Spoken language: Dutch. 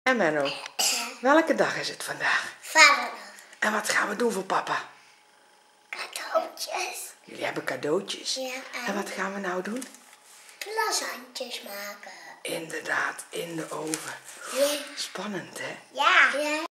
En Menno, welke dag is het vandaag? Vaderdag. En wat gaan we doen voor papa? Cadeautjes. Jullie hebben cadeautjes. Ja, En wat gaan we nou doen? Lasagnetjes maken. Inderdaad, in de oven. Ja. Spannend, hè? Ja.